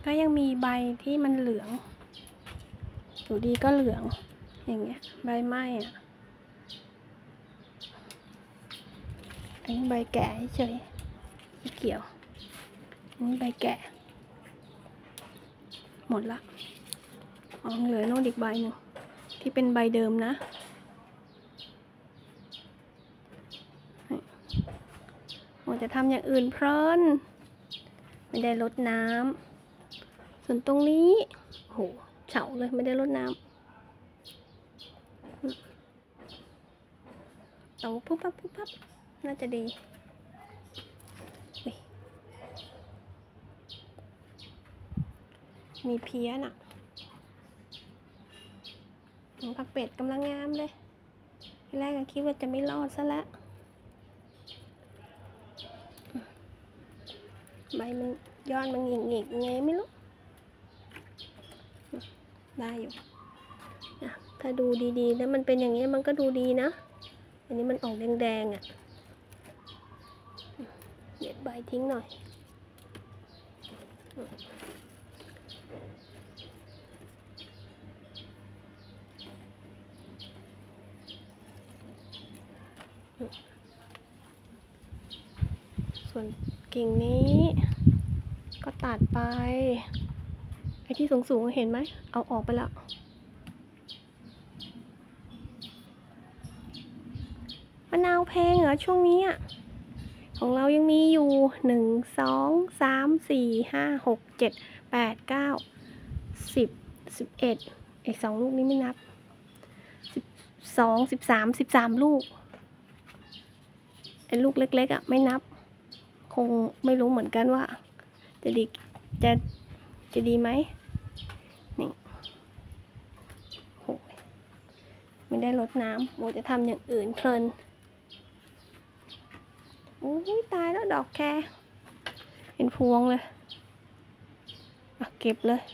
ก็ยังมีใบที่มันเหลืองอยู่ดีก็เหลืองอย่างเงี้ยใบไหม้อ่ะอันนี้ใบแก่เฉยไม่เกี่ยวอันนี้ใบแก่หมดละเหลือโน่นอีกใบหนึ่งที่เป็นใบเดิมนะเราจะทำอย่างอื่นเพลินไม่ได้รดน้ำส่วนตรงนี้โหเฉาเลยไม่ได้รดน้ำต้องปุ๊บปั๊บปุ๊บปั๊บน่าจะดีมีเพี้ยน่ะผักเป็ดกำลังงามเลยทีแรกก็คิดว่าจะไม่รอดซะแล้วใบมันยอดมันหงิกๆไงไม่รู้ได้อยู่ถ้าดูดีๆแล้วมันเป็นอย่างนี้มันก็ดูดีนะอันนี้มันออกแดงๆอ่ะเด็ดใบทิ้งหน่อยส่วนกิ่งนี้ก็ตัดไปไอ้ที่สูงๆเห็นไหมเอาออกไปแล้วมะนาวแพงเหรอช่วงนี้อ่ะของเรายังมีอยู่1 2 3 4 5 6 7 8 9 10 11อีก2ลูกนี้ไม่นับ12 13 ลูกไอ้ลูกเล็กๆอ่ะไม่นับคงไม่รู้เหมือนกันว่าจะดีไหมนี่โหไม่ได้รดน้ำโมจะทำอย่างอื่นเพลินโอ้ยตายแล้วดอกแคเห็นพวงเลยเก็บเลย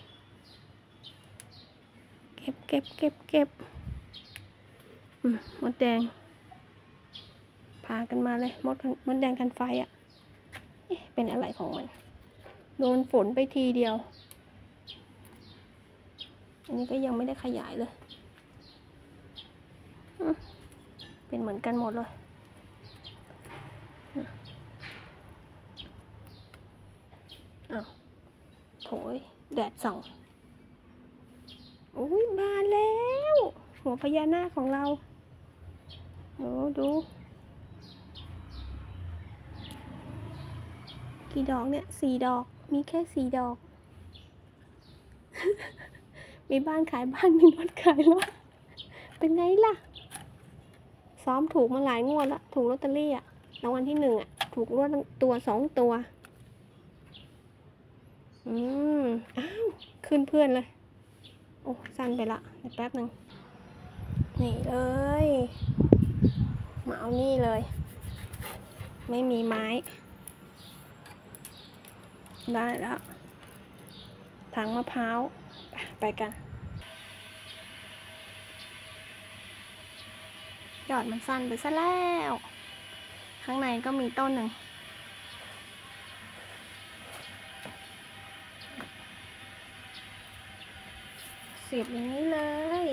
เก็บมดแดงพากันมาเลยมดแดงกันไฟอ่ะเป็นอะไรของมันโดนฝนไปทีเดียวอันนี้ก็ยังไม่ได้ขยายเลยเป็นเหมือนกันหมดเลยโถยแดดส่องอุ้ยบานแล้วหัวพญานาคของเราดูกี่ดอกเนี่ย4 ดอกมีแค่4 ดอก มีบ้านขายบ้านมีรถขายรถเป็นไงล่ะซ้อมถูกมาหลายงวดแล้วถูกลอตเตอรี่อ่ะรางวัลที่1อ่ะถูกรวดตัว2 ตัวอ้าวขึ้นเพื่อนเลยโอ้สั้นไปละเดี๋ยวแป๊บนึงนี่เลยมาเอานี่เลยไม่มีไม้ได้แล้วถังมะพร้าวไปกันยอดมันสั้นไปซะแล้วข้างในก็มีต้นหนึ่งเสียบอย่างนี้เลย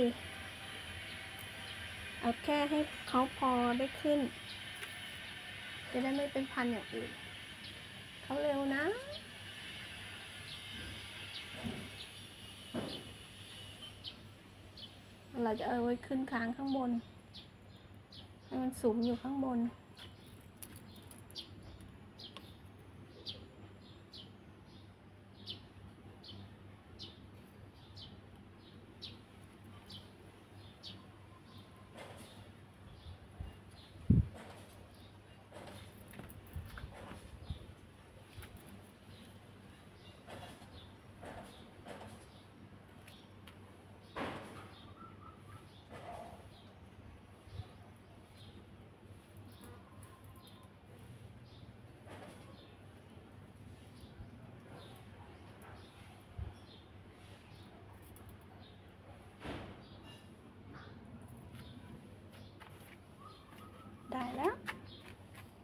เอาแค่ให้เขาพอได้ขึ้นจะได้ไม่เป็นพันอย่างอื่นเขาเร็วนะเราจะเอาไว้ขึ้นค้างข้างบนให้มันสูงอยู่ข้างบนได้แล้ว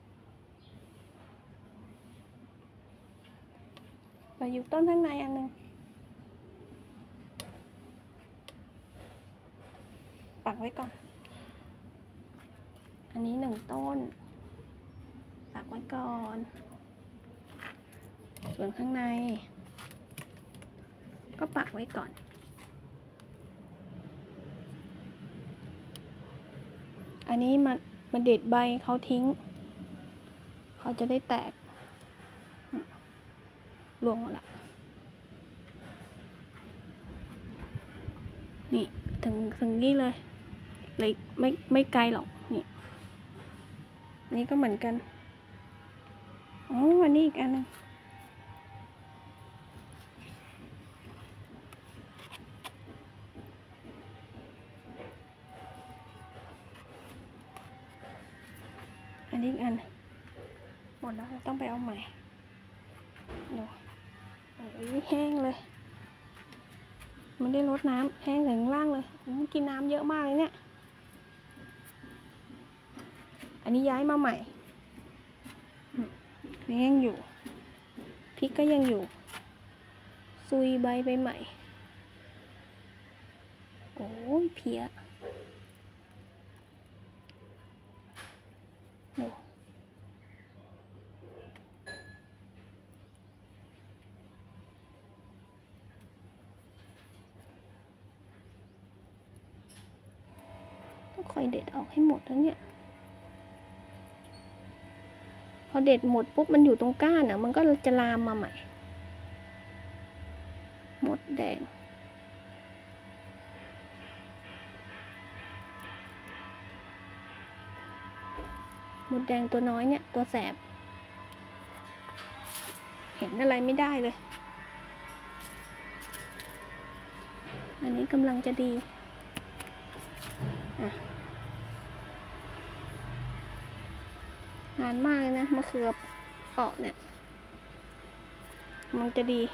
มาอยู่ต้นข้างในอันหนึ่งปักไว้ก่อนอันนี้1 ต้นปักไว้ก่อนส่วนข้างในก็ปักไว้ก่อนอันนี้มาเด็ดใบเขาทิ้งเขาจะได้แตกรวงหมดละนี่ถึงนี่เลยไม่ไกลหรอกนี่ก็เหมือนกันอ๋ออันนี้อีกอันนึงอันนี้อีกอันหมดแล้วต้องไปเอาใหม่ดูแห้งเลยมันได้รดน้ำแห้งถึงล่างเลยกินน้ำเยอะมากเลยเนี่ยอันนี้ย้ายมาใหม่ยังอยู่พริกก็ยังอยู่ซุยใบไปใหม่โอ้ยเพี้ยต้องคอยเด็ดออกให้หมดแล้วเนี่ยพอเด็ดหมดปุ๊บมันอยู่ตรงก้านอ่ะมันก็จะลามมาใหม่หมดแดงหมดแดงตัวน้อยเนี่ยตัวแสบเห็นอะไรไม่ได้เลยอันนี้กำลังจะดีนานมากเลยนะมะเขือเปาะเนี่ยมันจะดี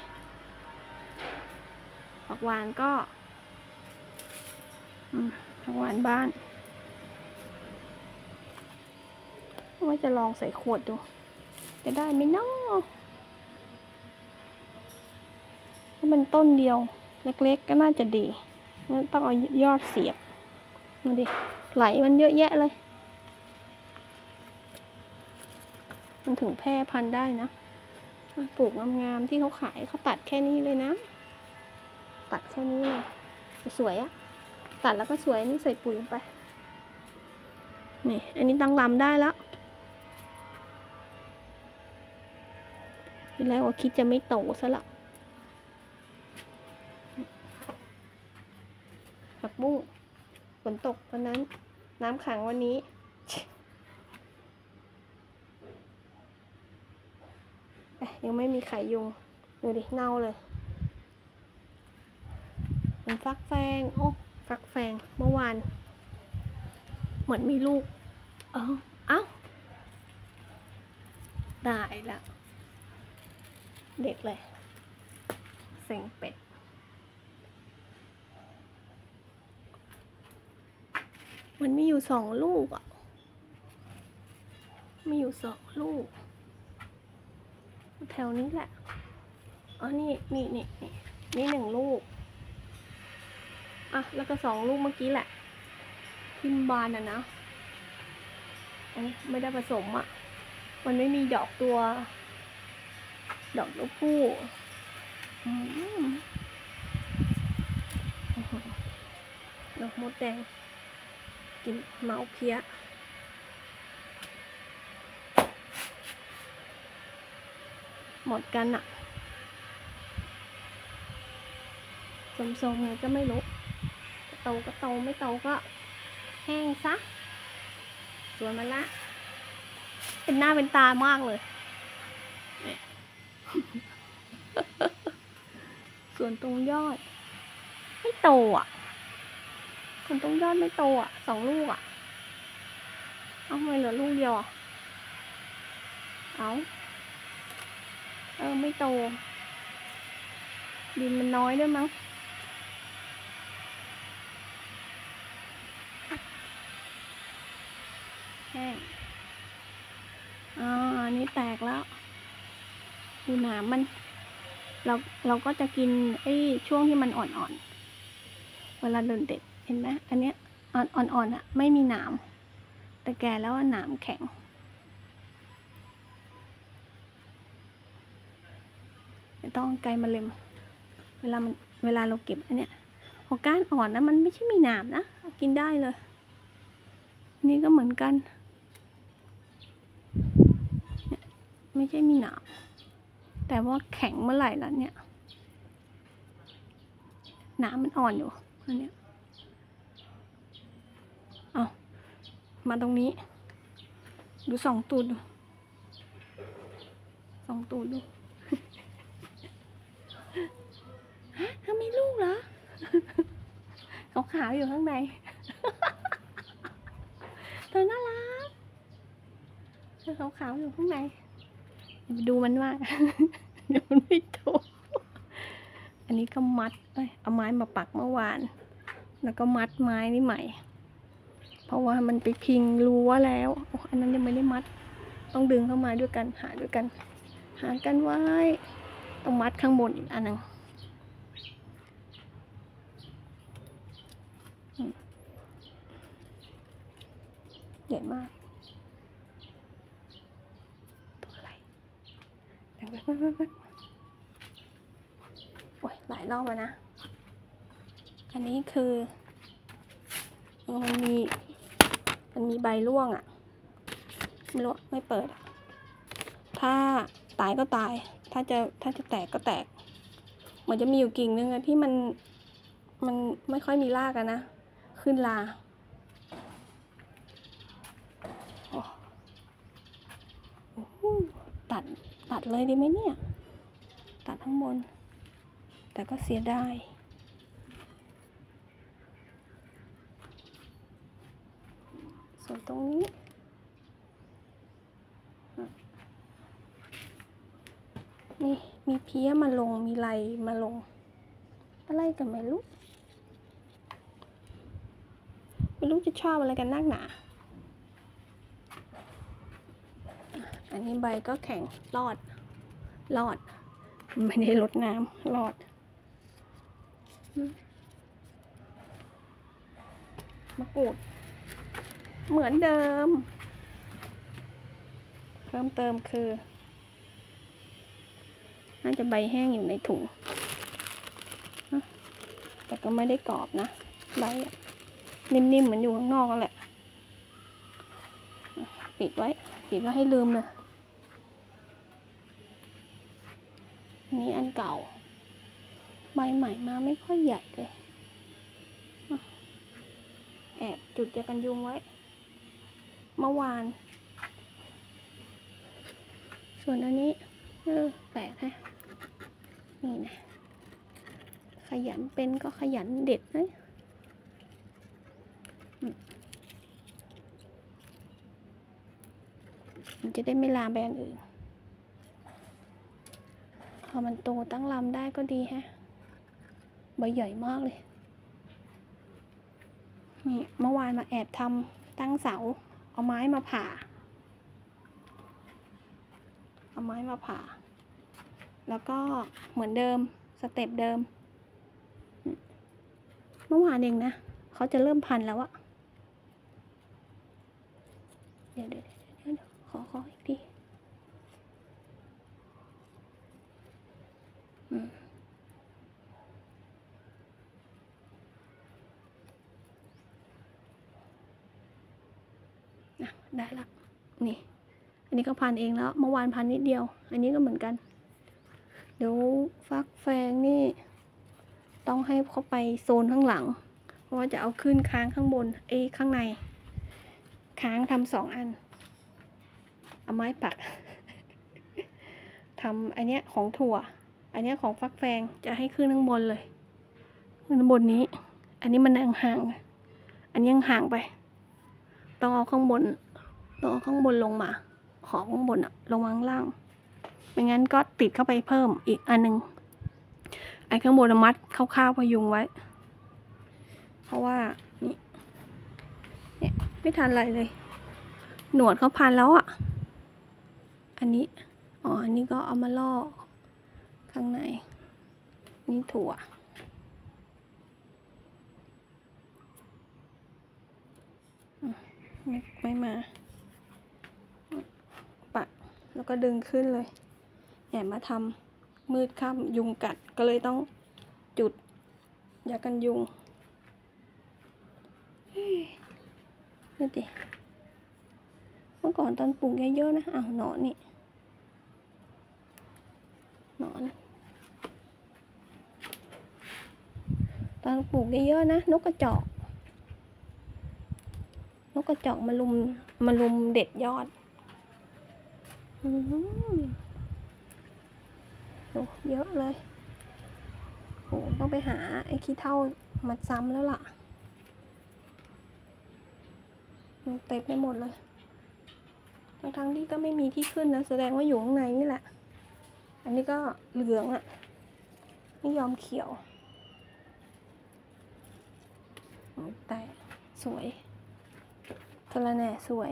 ผักหวานก็ผักหวานบ้านว่าจะลองใส่ขวดดูจะได้ไหมเนาะถ้าเป็นต้นเดียวเล็กๆก็น่าจะดีงั้นต้องเอายอดเสียบดูดิไหลมันเยอะแยะเลยมันถึงแพร่พันธุ์ได้นะปลูกงามๆที่เขาขายเขาตัดแค่นี้เลยนะตัดแค่นี้เลยสวยอะตัดแล้วก็สวยนี่ใส่ปุ๋ยไปนี่อันนี้ตั้งลำได้แล้วทีแรกว่าคิดจะไม่โตซะละผักบุ้งฝนตกวันนั้นน้ำขังวันนี้ยังไม่มีไข่ยุงดูดิเน่าเลยมันฟักแฟงโอ้ฟักแฟงเมื่อวานเหมือนมีลูกเอ้าได้ละเด็ดเลยเส็งเป็ดมันมีอยู่2 ลูกอ่ะมีอยู่2 ลูกแถวนี้แหละอ๋อนี่1 ลูกอ่ะแล้วก็2 ลูกเมื่อกี้แหละทิมบานอ่ะนะไม่ได้ผสมอ่ะมันไม่มีดอกตัวผู้ดอกมดแดงกินเมาเพี้ยหมดกันอ่ะสมๆเลยก็ไม่รู้โตก็โตไม่โตก็แห้งซะสวยมาละเป็นหน้าเป็นตามากเลยส่วนตรงยอดไม่โตอ่ะส่วนตรงยอดไม่โตอ่ะ2 ลูกอ่ะเอาทำไมเหลือลูกเดียวอ่ะไม่โตดินมันน้อยด้วยมั้งแห้งอันนี้แตกแล้วดูหนามมันเราก็จะกินไอ้ช่วงที่มันอ่อนๆเวลาเดินเด็ดเห็นไหมอันเนี้ยอ่อนๆอ่ะไม่มีหนามแต่แก่แล้วหนามแข็งต้องไกลมาเล็มเวลาเราเก็บอันเนี้ยพอก้านอ่อนนะมันไม่ใช่มีหนามนะกินได้เลยนี่ก็เหมือนกันไม่ใช่มีหนามแต่ว่าแข็งเมื่อไหร่แล้วเนี่ยหนามมันอ่อนอยู่อันเนี้ยเอามาตรงนี้ดูสองตูดดูสองตูดดูฮะเธอมีลูกเหรอขาวๆอยู่ข้างในเธอน่ารักเธอขาวๆอยู่ข้างในดูมันว่าเดี๋ยวมันไม่โตอันนี้ก็มัดเอาไม้มาปักเมื่อวานแล้วก็มัดไม้นี่ใหม่เพราะว่ามันไปพิงรั้วแล้วอันนั้นยังไม่ได้มัดต้องดึงเข้ามาด้วยกันหากันไว้ต้องมัดข้างบนอีกอันนึงใหญ่มากตัวอะไรเดี๋ยวโอ้ยหลายรอบแล้วนะอันนี้คือมันมีใบร่วงอ่ะไม่รู้ไม่เปิดถ้าตายก็ตายถ้าจะแตกก็แตกมันจะมีอยู่กิ่งนึงที่มันไม่ค่อยมีรากนะขึ้นลาตัดเลยดีไหมเนี่ยตัดทั้งบนแต่ก็เสียดายส่วนตรงนี้นี่มีเพี้ยมาลงมีไรมาลงอะไรกันไม่รู้จะชอบอะไรกันนักหนาอันนี้ใบก็แข็งรอดไม่ได้ลดน้ำรอดมะกรูดเหมือนเดิมเพิ่มเติมคือน่าจะใบแห้งอยู่ในถุงแต่ก็ไม่ได้กรอบนะใบนิ่มๆเหมือนอยู่ข้างนอกนั่นแหละปิดไว้ให้ลืมเลยนี่อันเก่าใบใหม่มาไม่ค่อยใหญ่เลยแอบจุดยากันยุงไว้เมื่อวานส่วนอันนี้แปลกฮะนี่นะขยันเป็นก็ขยันเด็ดนะมันจะได้ไม่ลามไปอันอื่นพอมันโตตั้งลำได้ก็ดีฮะใบใหญ่มากเลยนี่เมื่อวานมาแอบทำตั้งเสาเอาไม้มาผ่าแล้วก็เหมือนเดิมสเต็ปเดิมเมื่อวานเองนะเขาจะเริ่มพันแล้วอะเดี๋ยวขออีกทีได้ละนี่อันนี้ก็พันเองแล้วเมื่อวานพันนิดเดียวอันนี้ก็เหมือนกันเดี๋ยวฟักแฟงนี่ต้องให้เขาไปโซนข้างหลังเพราะว่าจะเอาขึ้นค้างข้างบนข้างในค้างทำ2 อันเอาไม้ปักทำอันเนี้ยของถั่วอันเนี้ยของฟักแฟงจะให้ขึ้นข้างบนเลยขึ้นข้างบนนี้อันนี้มันยังห่างอันนี้ยังห่างไปต้องเอาข้างบนลงมาของข้างบนลงมาข้างล่างไม่งั้นก็ติดเข้าไปเพิ่มอีกอันนึงไอ้ข้างบนมัดคร่าวๆพยุงไว้เพราะว่าเนี่ยไม่ทันอะไรเลยหนวดเขาพันแล้วอันนี้อันนี้ก็เอามาล่อข้างในนี่ถั่วไม่มาปักแล้วก็ดึงขึ้นเลยแอบมาทำมืดค่ำยุงกัดก็เลยต้องจุดยากันยุงนี่ดิเมื่อก่อนตอนปลูกเยอะๆนะอ้าวหนอนนี่หนอนตอนปลูกเยอะๆนะนกกระจอกมาลุมเด็ดยอดโอ้เยอะเลยโอ้ต้องไปหาไอ้ขี้เถ้ามาซ้ำแล้วล่ะเต็มไปหมดเลยทั้งที่ก็ไม่มีที่ขึ้นนะแสดงว่าอยู่ข้างในนี่แหละอันนี้ก็เหลืองอ่ะไม่ยอมเขียวแต่สวยสะระแหน่สวย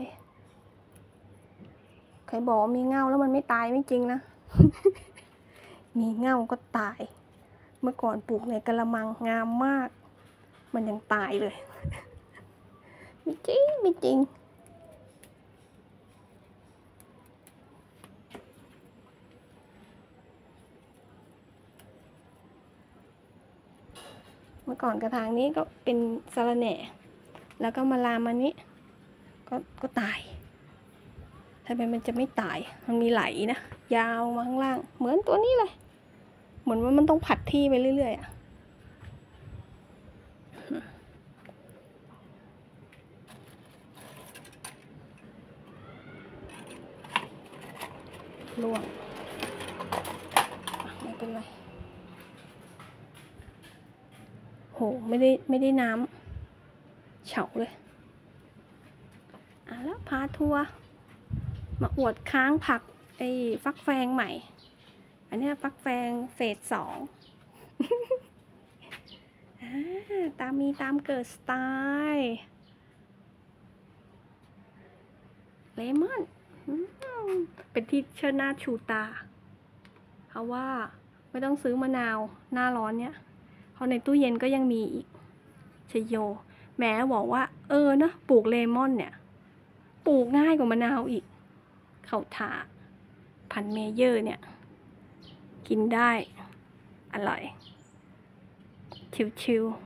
ใครบอกมีเง่าแล้วมันไม่ตายไม่จริงนะ มีเง่าก็ตายเมื่อก่อนปลูกในกะละมังงามมากมันยังตายเลย ไม่จริงเมื่อก่อนกระถางนี้ก็เป็นสะระแหน่แล้วก็มาลามอันนี้ก็ตายทำไมมันจะไม่ตายมันมีไหลนะยาวมาข้างล่างเหมือนตัวนี้เลยเหมือนว่ามันต้องผัดที่ไปเรื่อยๆอะร่วงไม่เป็นไรโหไม่ได้น้ำเฉาเลยแล้วพาทัวร์มาอวดค้างผักไอ้ฟักแฟงใหม่อันนี้ฟักแฟงเฟส 2 ตามเกิดสไตล์เลมอนเป็นที่เชิดหน้าชูตาเพราะว่าไม่ต้องซื้อมะนาวหน้าร้อนเนี้ยเพราะในตู้เย็นก็ยังมีอีกชโยแม่บอกว่านะปลูกเลมอนเนี่ยปลูกง่ายกว่ามะนาวอีกเขาถาพันเมเยอร์เนี่ยกินได้อร่อยชิวๆ